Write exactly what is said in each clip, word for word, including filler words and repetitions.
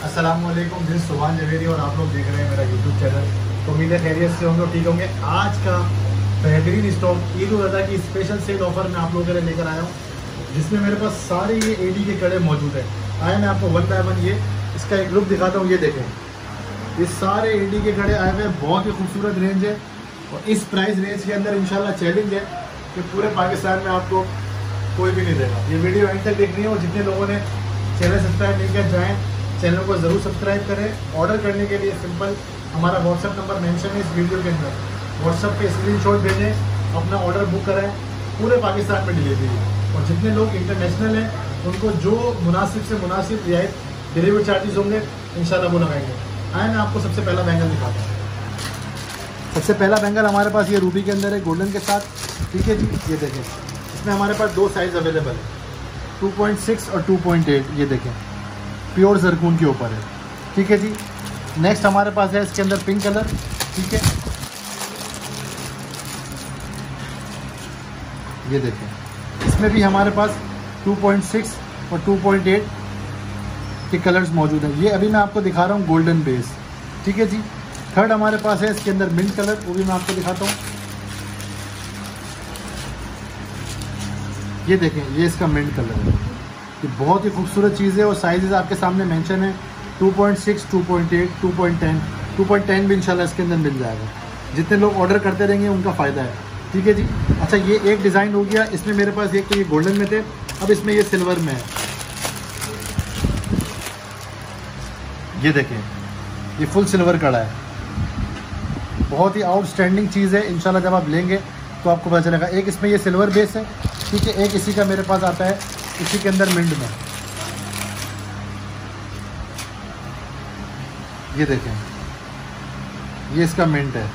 अस्सलाम वालेकुम, दिस सुभान जवेरी और आप लोग देख रहे हैं मेरा यूट्यूब चैनल। तो उम्मीद है खैरियत से होंगे और ठीक होंगे। आज का बेहतरीन स्टॉक ईद उल अज़हा की स्पेशल सेल ऑफर मैं आप लोगों के लिए लेकर आया हूँ, जिसमें मेरे पास सारे ये एडी के कड़े मौजूद हैं। आए मैं आपको वन बाय वन ये इसका एक लुक दिखाता हूँ। ये देखें, ये सारे एडी के कड़े आए हुए हैं। बहुत ही खूबसूरत रेंज है और इस प्राइस रेंज के अंदर इंशाल्लाह चैलेंज है कि पूरे पाकिस्तान में आपको कोई भी नहीं देगा। ये वीडियो एंड तक देखनी है और जितने लोगों ने चैनल सब्सक्राइब नहीं किया जाएँ चैनल को ज़रूर सब्सक्राइब करें। ऑर्डर करने के लिए सिंपल हमारा व्हाट्सअप नंबर मेंशन है इस वीडियो के अंदर। व्हाट्सअप पे स्क्रीनशॉट भेजें, अपना ऑर्डर बुक कराएं। पूरे पाकिस्तान में डिलीवरी है और जितने लोग इंटरनेशनल हैं उनको जो मुनासिब से मुनासिब रियायत डिलीवरी चार्जेस होंगे इंशाल्लाह वो लगाएंगे। आए मैं आपको सबसे पहला बैंगल दिखाता हूँ। सबसे पहला बैंगल हमारे पास ये रूबी के अंदर है गोल्डन के साथ। ठीक है जी, ये देखें, इसमें हमारे पास दो साइज़ अवेलेबल है, टू पॉइंट सिक्स और टू पॉइंट एट। ये देखें, प्योर जरकून के ऊपर है। ठीक है जी। नेक्स्ट हमारे पास है इसके अंदर पिंक कलर। ठीक है, ये देखें, इसमें भी हमारे पास टू पॉइंट सिक्स और टू पॉइंट एट के कलर्स मौजूद हैं। ये अभी मैं आपको दिखा रहा हूँ गोल्डन बेस। ठीक है जी। थर्ड हमारे पास है इसके अंदर मिंट कलर, वो भी मैं आपको दिखाता हूँ। ये देखें, ये इसका मिंट कलर है। ये बहुत ही खूबसूरत चीज़ है और साइजेस आपके सामने मेंशन है, two point six, two point eight, two point ten, two point ten भी इंशाल्लाह इसके अंदर मिल जाएगा। जितने लोग ऑर्डर करते रहेंगे उनका फ़ायदा है। ठीक है जी। अच्छा, ये एक डिज़ाइन हो गया। इसमें मेरे पास एक तो ये गोल्डन में थे, अब इसमें ये सिल्वर में है। ये देखें, ये फुल सिल्वर कड़ा है। बहुत ही आउटस्टैंडिंग चीज़ है। इंशाल्लाह जब आप लेंगे तो आपको पता चलेगा। एक इसमें ये सिल्वर बेस है। ठीक है, एक इसी का मेरे पास आता है इसी के अंदर मिंट में। ये देखें, ये इसका मिंट है।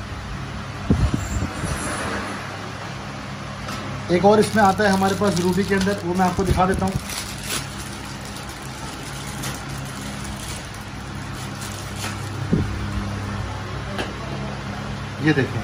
एक और इसमें आता है हमारे पास रूबी के अंदर, वो मैं आपको दिखा देता हूँ। ये देखें,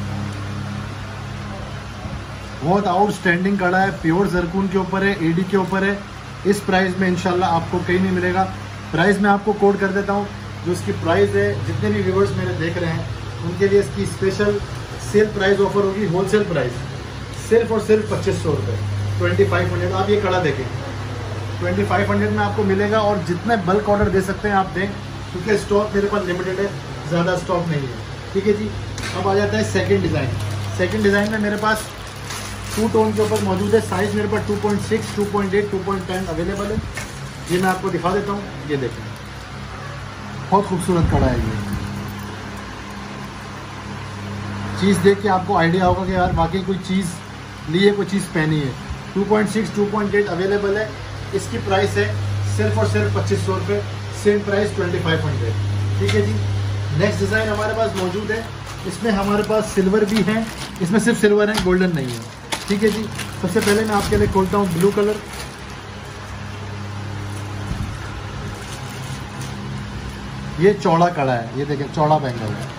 बहुत आउटस्टैंडिंग कड़ा है, प्योर जरकून के ऊपर है, एडी के ऊपर है। इस प्राइस में इंशाल्लाह आपको कहीं नहीं मिलेगा। प्राइस मैं आपको कोड कर देता हूँ, जो इसकी प्राइस है। जितने भी व्यूवर्स मेरे देख रहे हैं उनके लिए इसकी स्पेशल सेल प्राइस ऑफर होगी। होलसेल प्राइस सिर्फ और सिर्फ पच्चीस सौ रुपये, ट्वेंटी फाइव हंड्रेड। आप ये कड़ा देखें, ट्वेंटी फाइव हंड्रेड में आपको मिलेगा। और जितने बल्क ऑर्डर दे सकते हैं आप दें, क्योंकि स्टॉक मेरे पास लिमिटेड है, ज़्यादा स्टॉक नहीं है। ठीक है जी। अब आ जाता है सेकेंड डिज़ाइन। सेकेंड डिज़ाइन में मेरे पास टू टोन के ऊपर मौजूद है। साइज़ मेरे पास two point six, two point eight, two point ten available है। ये मैं आपको दिखा देता हूँ। ये देखें, बहुत खूबसूरत कड़ा है। ये चीज़ देख के आपको आइडिया होगा कि यार वाकई कोई चीज़ ली है, कोई चीज़ पहनी है। Two point six, two point eight available है। इसकी प्राइस है सिर्फ और सिर्फ पच्चीस सौ रुपये। Same price twenty five hundred. ठीक है जी। नेक्स्ट डिज़ाइन हमारे पास मौजूद है। इसमें हमारे पास सिल्वर भी है, इसमें सिर्फ सिल्वर है, गोल्डन नहीं है। ठीक है जी। सबसे पहले मैं आपके लिए खोलता हूँ ब्लू कलर। ये चौड़ा कड़ा है। ये देखें, चौड़ा बैंगल है।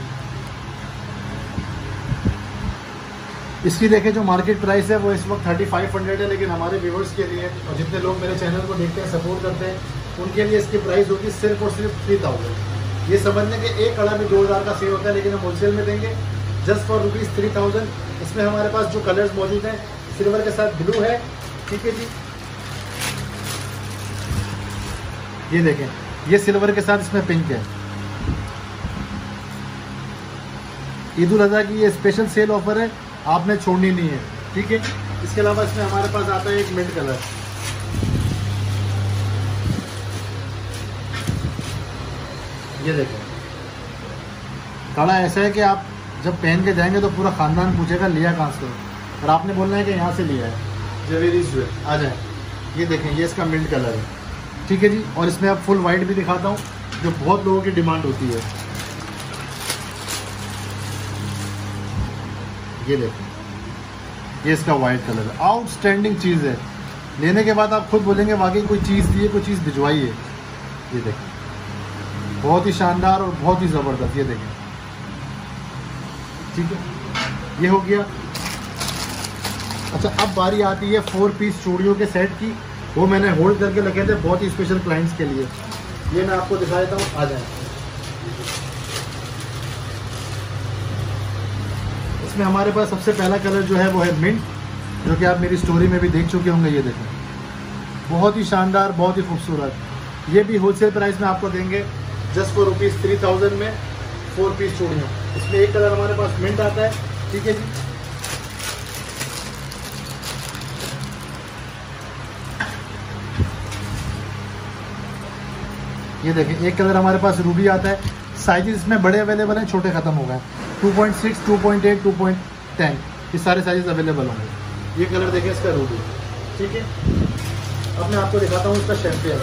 इसकी देखें जो मार्केट प्राइस है वो इस वक्त थर्टी फाइव हंड्रेड है, लेकिन हमारे व्यूवर्स के लिए और जितने लोग मेरे चैनल को देखते हैं, सपोर्ट करते हैं, उनके लिए इसकी प्राइस होगी सिर्फ और सिर्फ थ्री थाउजेंड। ये समझने के एक कड़ा भी दो हज़ार का सेल होता है, लेकिन हम होलसेल में देंगे just for rupees three thousand. इसमें हमारे पास जो कलर्स मौजूद हैं, सिल्वर के साथ ब्लू है। ठीक है जी। ये देखें, ये सिल्वर के साथ इसमें पिंक है। ईद उल अज़हा की ये स्पेशल सेल ऑफर है, आपने छोड़नी नहीं है। ठीक है। इसके अलावा इसमें हमारे पास आता है एक मिंट कलर। ये देखें, कड़ा ऐसा है कि आप जब पहन के जाएंगे तो पूरा ख़ानदान पूछेगा लिया कहाँ से, और आपने बोलना है कि यहाँ से लिया है। जवेरी ज्वेल आ जाए। ये देखें, ये इसका मिंट कलर है। ठीक है जी। और इसमें अब फुल वाइट भी दिखाता हूँ, जो बहुत लोगों की डिमांड होती है। ये देखें, ये इसका वाइट कलर है। आउटस्टैंडिंग चीज़ है। लेने के बाद आप खुद बोलेंगे वाकई कोई चीज़ ली है, कोई चीज़ भिजवाई है। ये देखें, बहुत ही शानदार और बहुत ही ज़बरदस्त। ये देखें, ठीक है, ये हो गया। अच्छा, अब बारी आती है फोर पीस चूड़ियों के सेट की। वो मैंने होल्ड करके रखे थे बहुत ही स्पेशल क्लाइंट्स के लिए। ये मैं आपको दिखा देता हूँ, आ जाए। इसमें हमारे पास सबसे पहला कलर जो है वो है मिंट, जो कि आप मेरी स्टोरी में भी देख चुके होंगे। ये देखें, बहुत ही शानदार, बहुत ही खूबसूरत। ये भी होलसेल प्राइस में आपको देंगे just for rupees three thousand में फोर पीस चूड़ियाँ। इसमें एक कलर हमारे पास मिंट आता है, ठीक है जी। ये देखें, एक कलर हमारे पास रूबी आता है। साइजेस इसमें बड़े अवेलेबल हैं, छोटे ख़त्म हो गए। Two point six, two point eight, two point ten, ये सारे साइजेस अवेलेबल होंगे। ये कलर देखें, इसका रूबी, ठीक है। अब मैं आपको दिखाता हूँ इसका शैम्पियन।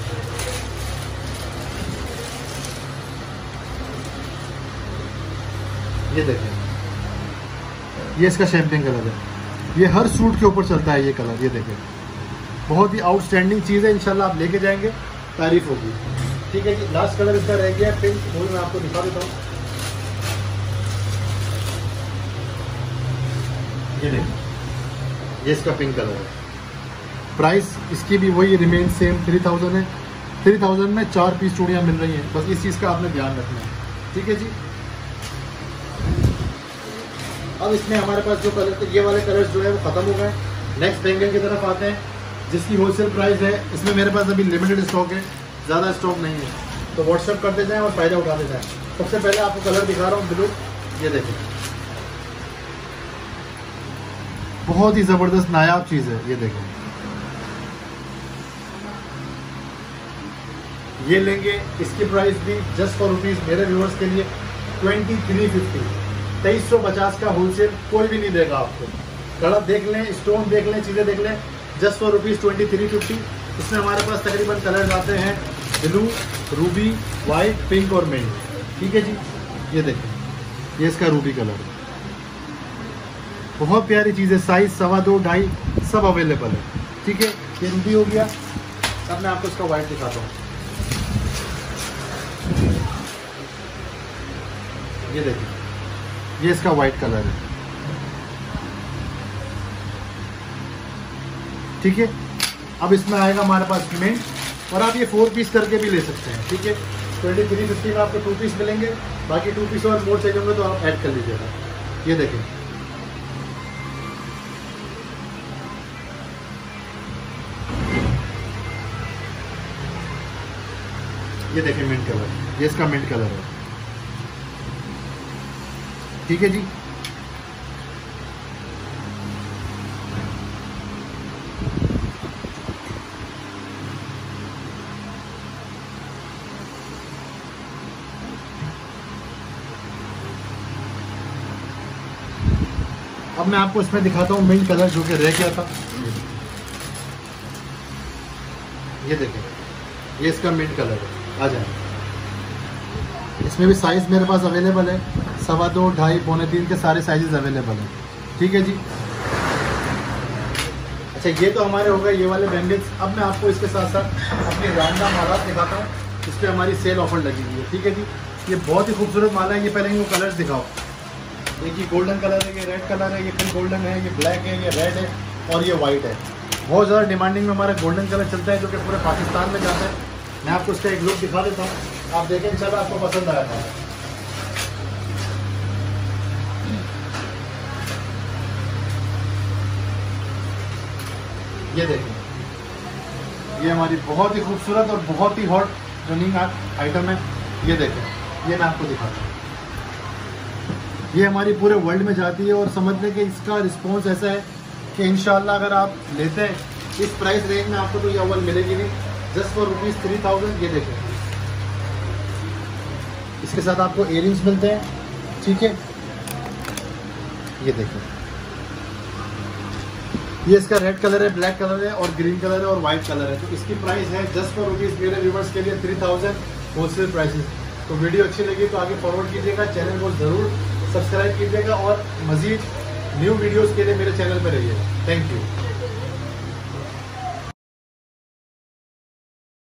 ये देखें, ये इसका शैम्पियन कलर है। ये हर सूट के ऊपर चलता है ये कलर। ये देखें, बहुत ही आउटस्टैंडिंग चीज़ है। इंशाल्लाह आप लेके जाएंगे, तारीफ होगी, ठीक है जी। लास्ट कलर इसका रह गया पिंक, वो मैं आपको दिखा देता हूँ। ये देखिए, ये इसका पिंक कलर है। प्राइस इसकी भी वही रिमेन सेम, थ्री थाउजेंड है। थ्री थाउजेंड में चार पीस चूड़ियाँ मिल रही हैं, बस इस चीज़ का आपने ध्यान रखना है, ठीक है जी। अब इसमें हमारे पास जो कलर थे, ये वाले कलर्स जो है वो ख़त्म हो गए। नेक्स्ट बैंगल की तरफ आते हैं, जिसकी होलसेल प्राइस है। इसमें मेरे पास अभी लिमिटेड स्टॉक है, ज़्यादा स्टॉक नहीं है, तो व्हाट्सएप करते जाएं और फ़ायदा उठाते जाएं। सबसे पहले आपको कलर दिखा रहा हूँ ब्लू। ये देखें, बहुत ही ज़बरदस्त नायाब चीज़ है। ये देखें, ये लेंगे, इसकी प्राइस भी जस्ट फॉर रुपीज़ मेरे व्यूअर्स के लिए ट्वेंटी थ्री फिफ्टी। तेईस सौ पचास का होलसेल कोई भी नहीं देगा आपको। कलर देख लें, स्टोन देख लें, चीज़ें देख लें, just for rupees twenty three fifty. इसमें हमारे पास तकरीबन कलर्स आते हैं ब्लू, रूबी, वाइट, पिंक और मिंट, ठीक है जी। ये देखें, ये इसका रूबी कलर है, बहुत प्यारी चीज़ है। साइज सवा दो, ढाई सब अवेलेबल है, ठीक है। ये रूबी हो गया। अब मैं आपको इसका वाइट दिखाता हूँ। ये देखिए, ये इसका वाइट कलर है, ठीक है। अब इसमें आएगा हमारे पास मिंट, और आप ये फोर पीस करके भी ले सकते हैं, ठीक है। ट्वेंटी थ्री फिफ्टी में आपको टू पीस मिलेंगे, बाकी टू पीस और मोर चाहिए होंगे तो आप ऐड कर लीजिएगा। ये देखें, ये देखें मिंट कलर, ये इसका मिंट कलर है, ठीक है जी। अब मैं आपको इसमें दिखाता हूँ मिंट कलर जो कि रह गया था। ये देखें, ये इसका मिंट कलर है, आ जाए। इसमें भी साइज़ मेरे पास अवेलेबल है, सवा दो, ढाई, पौने तीन के सारे साइजेस अवेलेबल हैं, ठीक है जी। अच्छा, ये तो हमारे हो गए ये वाले बैंगल्स। अब मैं आपको इसके साथ साथ अपनी रामदा माला दिखाता हूँ। इस पर हमारी सेल ऑफर लगी हुई है, ठीक है जी। ये बहुत ही खूबसूरत माला है। ये पहले ही वो कलर्स दिखाओ। एक ये गोल्डन कलर है, ये रेड कलर है, ये फिर गोल्डन है, ये ब्लैक है, ये रेड है और ये वाइट है। बहुत ज़्यादा डिमांडिंग में हमारा गोल्डन कलर चलता है, जो कि पूरे पाकिस्तान में जाता है। मैं आपको इसका एक लुक दिखा देता हूँ, आप देखें, इंशाल्लाह आपको पसंद आया था। ये देखें, ये हमारी बहुत ही खूबसूरत और बहुत ही हॉट रनिंग आइटम है। ये देखें, ये मैं आपको दिखाता हूँ। ये हमारी पूरे वर्ल्ड में जाती है, और समझ लें कि इसका रिस्पॉन्स ऐसा है कि इंशाल्लाह अगर आप लेते हैं इस प्राइस रेंज में आपको तो ये अव्वल मिलेगी नहीं, just for rupees three thousand. ये देखें, इसके साथ आपको इयरिंग्स मिलते हैं, ठीक है। ये देखें, ये इसका रेड कलर है, ब्लैक कलर है और ग्रीन कलर है और वाइट कलर है। तो इसकी प्राइस है जस्ट फॉर रुपीज़ मेरे व्यूवर्स के लिए थ्री थाउजेंड होलसेल प्राइसेस। तो वीडियो अच्छी लगी तो आगे फॉरवर्ड कीजिएगा, चैनल को ज़रूर सब्सक्राइब कीजिएगा और मज़ीद न्यू वीडियोस के लिए मेरे चैनल पर रहिएगा। Thank you.